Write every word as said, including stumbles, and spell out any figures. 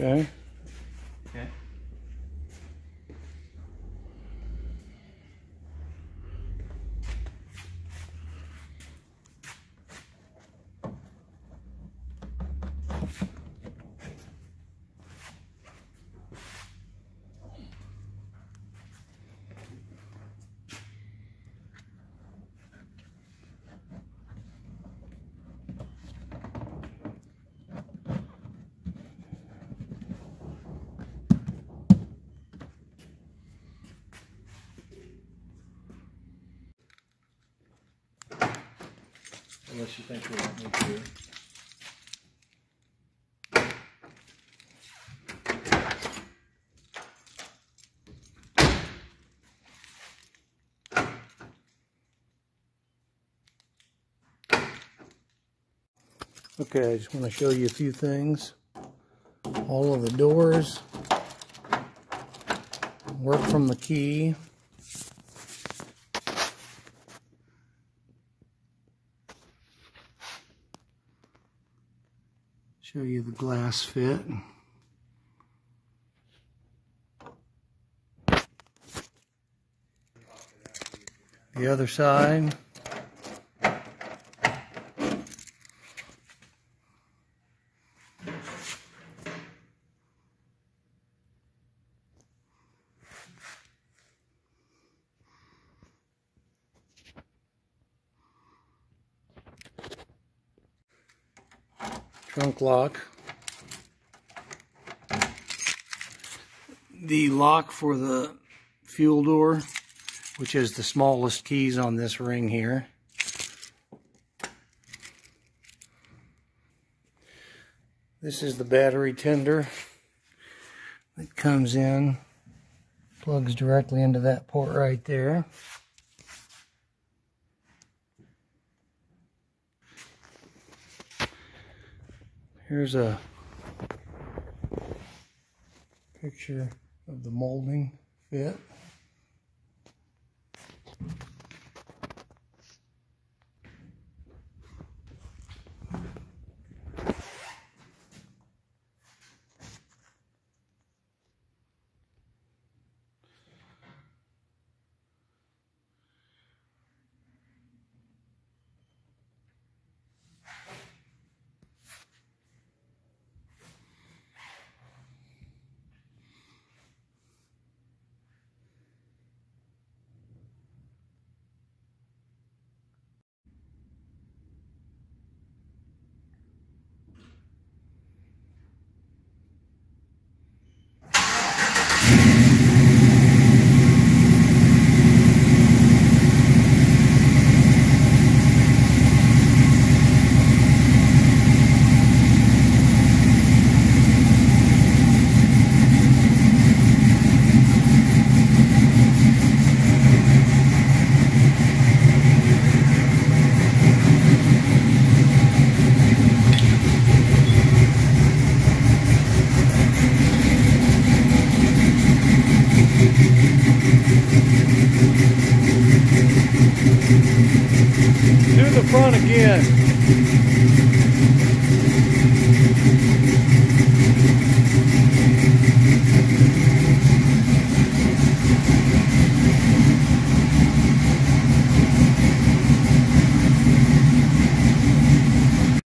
Okay. Okay. Unless you think you want me to. Okay, I just want to show you a few things. All of the doors work from the key. Show you the glass fit. The other side. Trunk lock. The lock for the fuel door, which is the smallest keys on this ring here. This is the battery tender that comes in, plugs directly into that port right there. Here's a picture of the molding fit. To the front again.